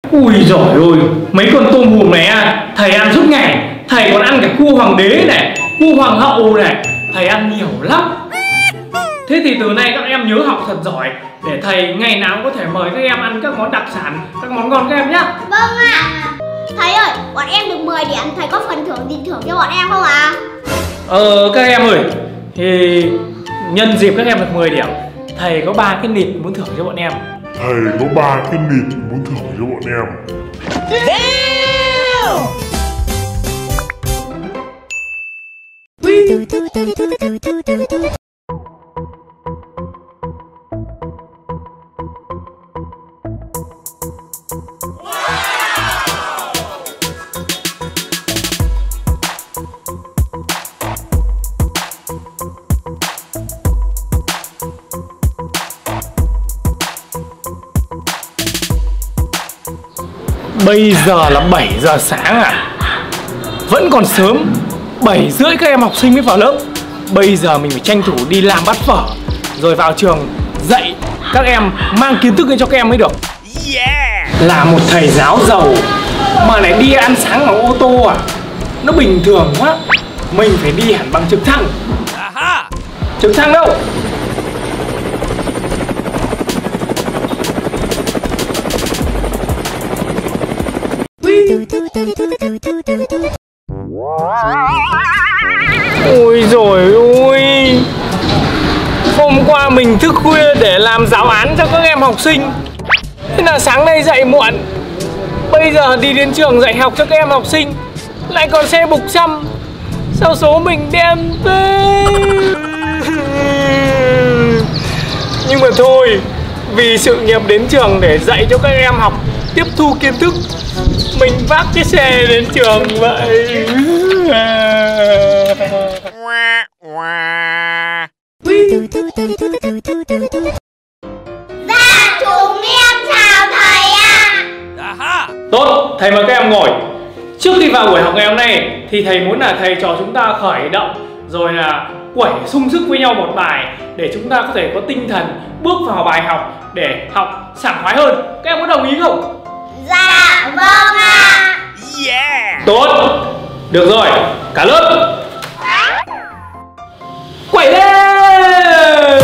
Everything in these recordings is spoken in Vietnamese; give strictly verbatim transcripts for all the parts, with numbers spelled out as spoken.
Ui giời ơi, mấy con tôm hùm này à, thầy ăn suốt ngày. Thầy còn ăn cả cua hoàng đế này, cua hoàng hậu này, thầy ăn nhiều lắm. Thế thì từ nay các em nhớ học thật giỏi, để thầy ngày nào cũng có thể mời các em ăn các món đặc sản, các món ngon các em nhé. Vâng ạ. Thầy ơi, bọn em được mười điểm, thầy có phần thưởng gì thưởng cho bọn em không ạ? À? Ờ các em ơi, thì nhân dịp các em được mười điểm, thầy có ba cái nịt muốn thưởng cho bọn em. Thầy có ba cái nịt muốn thưởng cho bọn em. Bây giờ là bảy giờ sáng à? Vẫn còn sớm. Bảy rưỡi các em học sinh mới vào lớp. Bây giờ mình phải tranh thủ đi làm bát phở, rồi vào trường dạy các em, mang kiến thức lên cho các em mới được. Yeah. Là một thầy giáo giàu mà lại đi ăn sáng bằng ô tô à? Nó bình thường quá. Mình phải đi hẳn bằng trực thăng. Trực thăng đâu? Ôi dồi ôi, hôm qua mình thức khuya để làm giáo án cho các em học sinh, thế là sáng nay dậy muộn. Bây giờ đi đến trường dạy học cho các em học sinh, lại còn xe bục xăm. Sao số mình đen thế? Nhưng mà thôi, vì sự nghiệp đến trường để dạy cho các em học, tiếp thu kiến thức, mình vác cái xe đến trường vậy. Dạ, chúng em chào thầy ạ. Tốt, thầy mời các em ngồi. Trước khi vào buổi học ngày hôm nay thì thầy muốn là thầy trò chúng ta khởi động, rồi là quẩy sung sức với nhau một bài, để chúng ta có thể có tinh thần bước vào bài học để học sảng khoái hơn. Các em có đồng ý không? Dạ vâng ạ. Yeah. Tốt. Được rồi, cả lớp quẩy lên.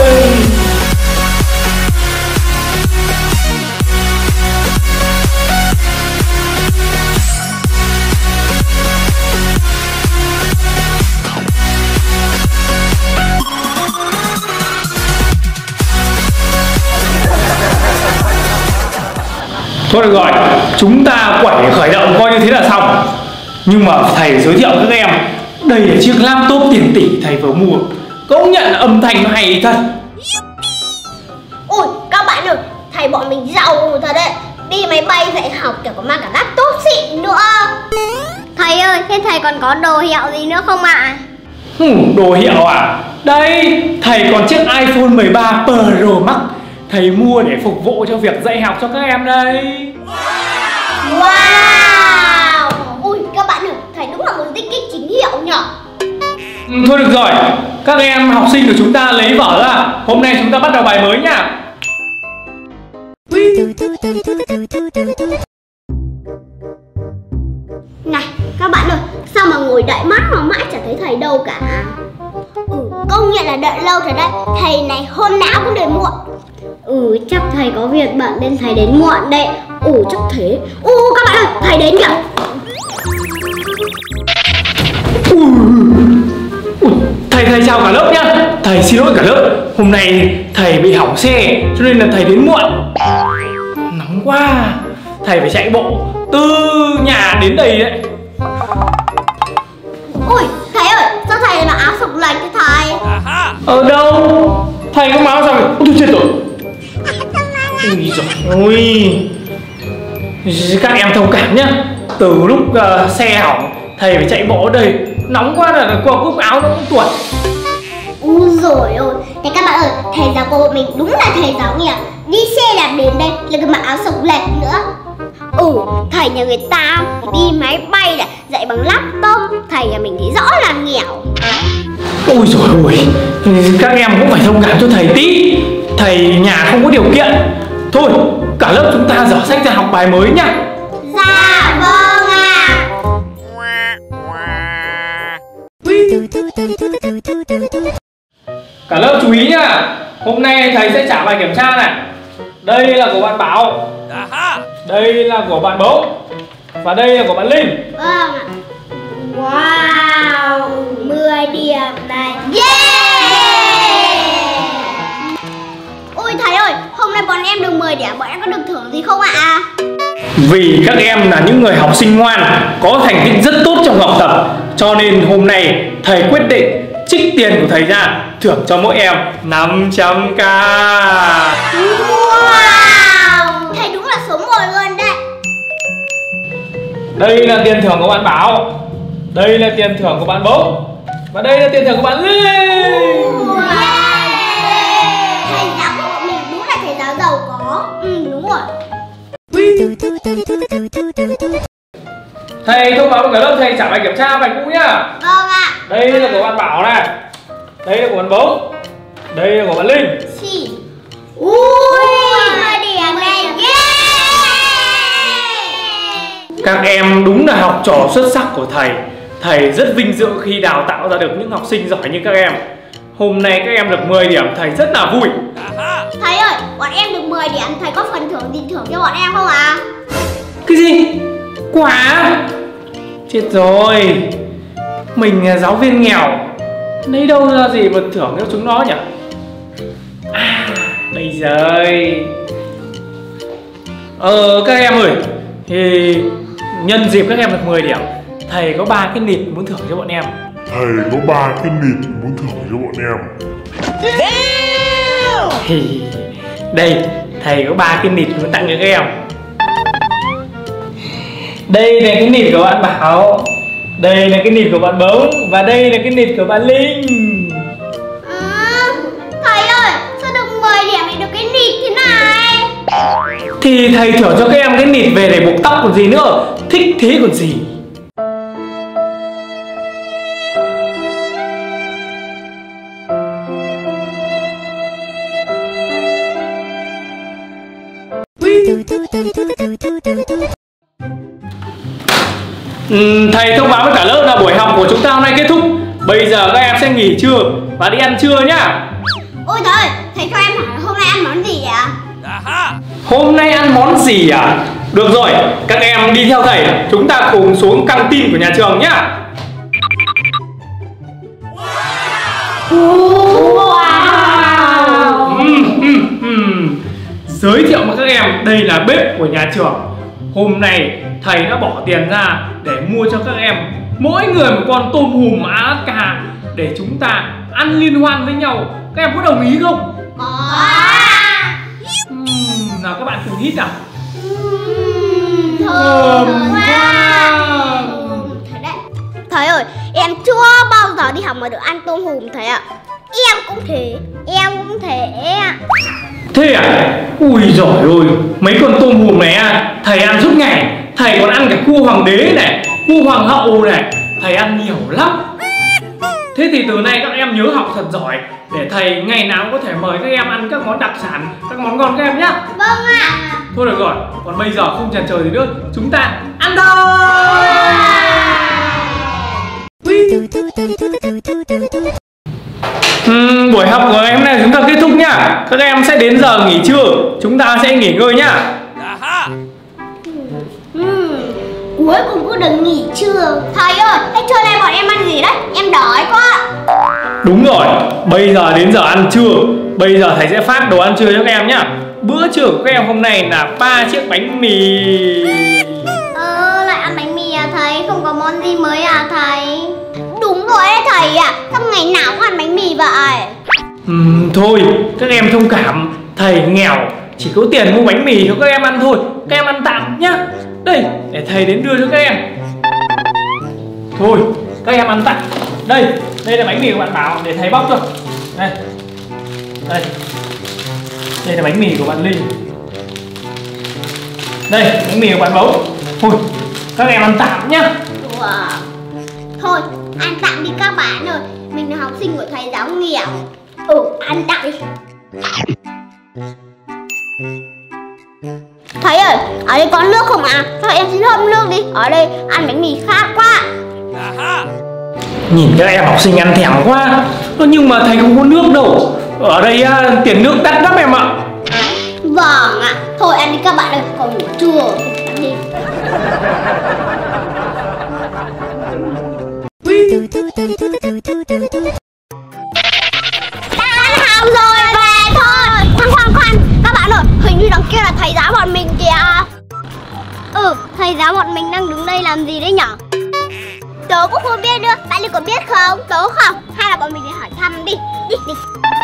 Thôi được rồi, chúng ta quẩy khởi động coi như thế là xong. Nhưng mà thầy giới thiệu với các em, đây là chiếc laptop tiền tỷ thầy vừa mua. Công nhận là âm thanh nó hay thật. Ôi các bạn ơi, thầy bọn mình giàu thật đấy. Đi máy bay dạy học kiểu có mang cả laptop xịn nữa. Thầy ơi, thế thầy còn có đồ hiệu gì nữa không ạ? À? Ừ, đồ hiệu à? Đây, thầy còn chiếc iPhone mười ba Pro Max. Thầy mua để phục vụ cho việc dạy học cho các em đây. Wow. Ui các bạn ơi, thầy đúng là một tích kích chính hiệu nhở. Ừ, thôi được rồi, các em học sinh của chúng ta lấy vở ra. Hôm nay chúng ta bắt đầu bài mới nha. Này các bạn ơi, sao mà ngồi đợi mãi mà mãi chả thấy thầy đâu cả. Ừ, công nhận là đợi lâu thật đấy. Thầy này hôm nào cũng đến muộn. Ừ, chắc thầy có việc bận nên thầy đến muộn đấy. Ừ, chắc thế. Ừ, các bạn ơi, thầy đến kìa. Ui, ui, thầy thầy chào cả lớp nhá. Thầy xin lỗi cả lớp, hôm nay thầy bị hỏng xe cho nên là thầy đến muộn. Nóng quá, thầy phải chạy bộ từ nhà đến đây đấy. Ui, thầy ơi, sao thầy lại mặc áo sọc lệch thế thầy? Ở đâu? Thầy có máu sao? Ôi chết rồi. Ui giời ôi, các em thông cảm nhá. Từ lúc uh, xe hỏng, thầy phải chạy bộ ở đây. Nóng quá là qua cúc áo nó cũng tuột. Úi dồi ôi, thế các bạn ơi, thầy giáo của bọn mình đúng là thầy giáo nghèo. Đi xe đạp đến đây là cái mặc áo sọc lệch nữa. Ừ, thầy nhà người ta đi máy bay này, dạy bằng laptop. Thầy nhà mình thì rõ là nghèo. Ôi dồi ôi, các em cũng phải thông cảm cho thầy tí. Thầy nhà không có điều kiện. Thôi, cả lớp chúng ta dở sách ra học bài mới nhá. vâng ạ. Cả lớp chú ý nhá. Hôm nay thầy sẽ trả bài kiểm tra này. Đây là của bạn Bảo, đây là của bạn Bố, và đây là của bạn Linh. Vâng ạ. Wow, mười điểm này. Yeah! Ôi thầy ơi, hôm nay bọn em được mười điểm, bọn em có được thưởng gì không ạ? Vì các em là những người học sinh ngoan, có thành tích rất tốt trong học tập, cho nên hôm nay thầy quyết định trích tiền của thầy ra, thưởng cho mỗi em năm trăm k. Wow, thầy đúng là số một luôn đấy. Đây là tiền thưởng của bạn Bảo, đây là tiền thưởng của bạn Bố, và đây là tiền thưởng của bạn Linh. Wow. Thầy giáo của bọn mình đúng là thầy giáo giàu có. Ừ, đúng rồi. Thầy thông báo với cả lớp thầy trả bài kiểm tra bài cũ nhá. Vâng ạ. Đây là của bạn Bảo này, đây là của bạn Bố, đây là của bạn Linh. Xì. Ui, mười điểm này. Yeah. Các em đúng là học trò xuất sắc của thầy. Thầy rất vinh dự khi đào tạo ra được những học sinh giỏi như các em. Hôm nay các em được mười điểm, thầy rất là vui. Thầy ơi, bọn em được mười điểm, thầy có phần thưởng gì thưởng cho bọn em không ạ? À? Cái gì? Quả? Chết rồi, mình là giáo viên nghèo, lấy đâu ra gì mà thưởng cho chúng nó nhỉ? À, đây rồi. Ờ, các em ơi, thì nhân dịp các em được mười điểm, thầy có ba cái nịt muốn thưởng cho bọn em. Thầy có ba cái nịt muốn thưởng cho bọn em. Thì đây, thầy có ba cái nịt muốn tặng cho các em. Đây là cái nịt của bạn Bảo, đây là cái nịt của bạn Bố, và đây là cái nịt của bạn Linh. À, thầy ơi, sao được mười điểm thì được cái nịt thế này? Thì thầy thưởng cho các em cái nịt về để buộc tóc còn gì nữa, thích thế còn gì. Ừ, thầy thông báo với cả lớp là buổi học của chúng ta hôm nay kết thúc. Bây giờ các em sẽ nghỉ trưa và đi ăn trưa nhá. Ôi thầy, thầy cho em hỏi hôm nay ăn món gì ạ? Hôm nay ăn món gì à? Được rồi, các em đi theo thầy, chúng ta cùng xuống căng tin của nhà trường nhá. Wow. Uhm, uhm, uhm. Giới thiệu với các em, đây là bếp của nhà trường. Hôm nay thầy đã bỏ tiền ra để mua cho các em mỗi người một con tôm hùm Alaska để chúng ta ăn liên hoan với nhau. Các em có đồng ý không? Có. Uhm, nào các bạn cùng hít nào. Uhm, thơm quá. Thầy đấy. Thầy ơi, em chưa bao giờ đi học mà được ăn tôm hùm thầy ạ. Em cũng thế, em cũng thế. Thế à? Ui giời ơi, mấy con tôm hùm này à, thầy ăn suốt ngày. Thầy còn ăn cả cua hoàng đế này, cua hoàng hậu này, thầy ăn nhiều lắm. Thế thì từ nay các em nhớ học thật giỏi để thầy ngày nào có thể mời các em ăn các món đặc sản, các món ngon các em nhá. Vâng ạ. Thôi được rồi, còn bây giờ không chần chờ gì nữa, chúng ta ăn thôi. Uhm, buổi học của em này chúng ta kết thúc nhá. Các em sẽ đến giờ nghỉ trưa, chúng ta sẽ nghỉ ngơi nhá. Uhm, cuối cùng cũng được nghỉ trưa. Thầy ơi, thế trưa nay bọn em ăn gì đấy? Em đói quá. Đúng rồi, bây giờ đến giờ ăn trưa. Bây giờ thầy sẽ phát đồ ăn trưa cho các em nhá. Bữa trưa của các em hôm nay là ba chiếc bánh mì. Ờ, lại ăn bánh mì à thầy? Không có món gì mới à thầy? Đúng rồi đấy thầy ạ. À, sao ngày nào cũng ăn bánh mì vậy? Uhm, thôi, các em thông cảm. Thầy nghèo, chỉ có tiền mua bánh mì cho các em ăn thôi. Các em ăn tạm nhá. Đây, để thầy đến đưa cho các em. Thôi, các em ăn tạm. Đây, đây là bánh mì của bạn Bảo, để thầy bóc cho. Đây, đây, đây là bánh mì của bạn Linh. Đây, bánh mì của bạn Bố. Thôi, các em ăn tạm nhá. Wow. Thôi, ăn tạm đi các bạn ơi. Mình là học sinh của thầy giáo nghèo. Ừ, ăn tạm đi. Thầy ơi, ở đây có nước không ạ? À? Cho em xin hâm nước đi. Ở đây ăn bánh mì khát quá. Nhìn các em học sinh ăn thèm quá. Nhưng mà thầy không có nước đâu. Ở đây à, tiền nước đắt lắm em ạ. Vâng ạ. Thôi ăn đi các bạn ơi, còn ngủ trưa. Ăn đi. Tan học rồi, về thôi. Khoan khoan khoan, các bạn ơi, hình như đằng kia là thầy giáo bọn mình kìa. Ừ, thầy giáo bọn mình đang đứng đây làm gì đấy nhở? Tớ cũng không biết nữa, bạn Linh có biết không? Tớ không, hay là bọn mình đi hỏi thăm đi. Đi đi.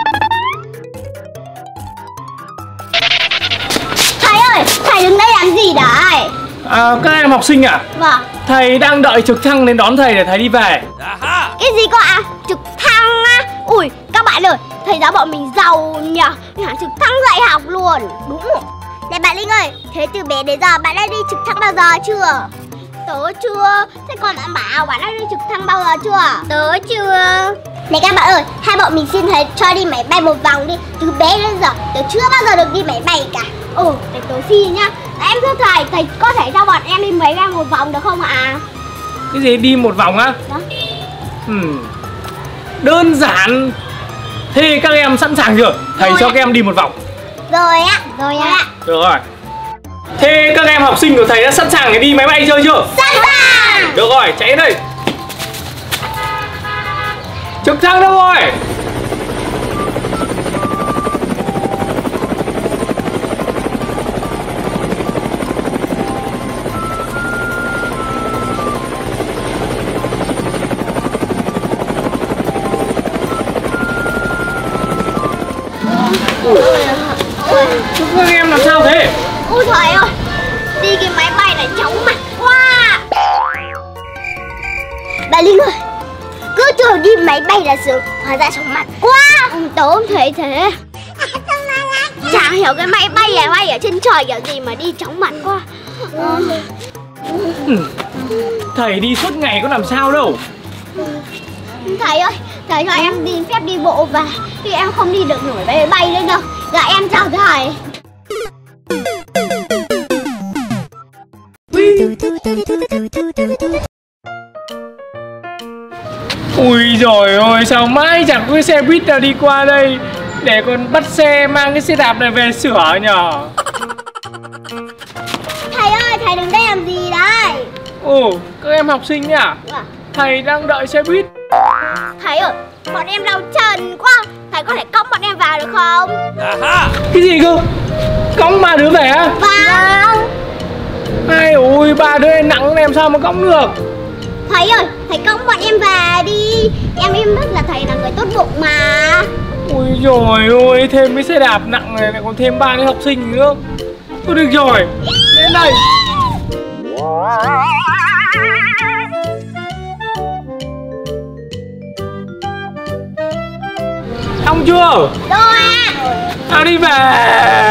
Thầy ơi, thầy đứng đây làm gì đấy? À, các em học sinh à? Vâng. Thầy đang đợi trực thăng đến đón thầy để thầy đi về. Cái gì cơ ạ? À? Trực thăng á? Ui, các bạn ơi, thầy giáo bọn mình giàu nhờ, hẳn trực thăng dạy học luôn. Đúng rồi. Này bạn Linh ơi, thế từ bé đến giờ bạn đã đi trực thăng bao giờ chưa? Tớ chưa. Thế còn bạn bảo bạn đã đi trực thăng bao giờ chưa? Tớ chưa. Này các bạn ơi, hai bọn mình xin thầy cho đi máy bay một vòng đi. Từ bé đến giờ tớ chưa bao giờ được đi máy bay cả. Ừ, để tớ xin nhá. Em thưa thầy, thầy có thể cho bọn em đi máy bay một vòng được không ạ? À? Cái gì đi một vòng á? Đó. Hmm. Đơn giản. Thế các em sẵn sàng chưa? Thầy Rồi cho ạ. các em đi một vòng. Rồi ạ. Rồi ạ. Được rồi. Thế các em học sinh của thầy đã sẵn sàng để đi máy bay chơi chưa? Sẵn sàng. Được rồi, chạy đây. Trực thăng đâu rồi? Các em làm sao thế? Ôi trời ơi, đi cái máy bay này chóng mặt quá. Bà Linh ơi, cứ tưởng đi máy bay là sự, hóa ra chóng mặt quá. Ừ, tớ cũng thấy thế. Chả hiểu cái máy bay này bay ở trên trời kiểu gì mà đi chóng mặt quá. Ừ. Ừ. Thầy đi suốt ngày có làm sao đâu. Thầy ơi, thầy cho em đi phép đi bộ và thì em không đi được nổi máy bay nữa đâu. Dạ em chào thầy. Ui giời ơi, sao mãi chẳng có cái xe buýt nào đi qua đây để còn bắt xe mang cái xe đạp này về sửa nhở. Thầy ơi, thầy đứng đây làm gì đấy? Ồ, các em học sinh nhỉ? À. Thầy đang đợi xe buýt. Thầy ơi, bọn em đau chân quá. Thầy có thể cõng bọn em vào được không? Cái gì cơ? Cõng ba đứa về á? Vâng. Ai ôi, ba đứa này nặng làm sao mà cõng được? Thầy ơi, thầy cõng bọn em về đi. Em em biết là thầy là người tốt bụng mà. Ôi trời ơi, thêm cái xe đạp nặng này lại còn thêm ba đứa học sinh nữa. Thôi được rồi, đến đây. Xong chưa? Rồi ạ. Nào đi về.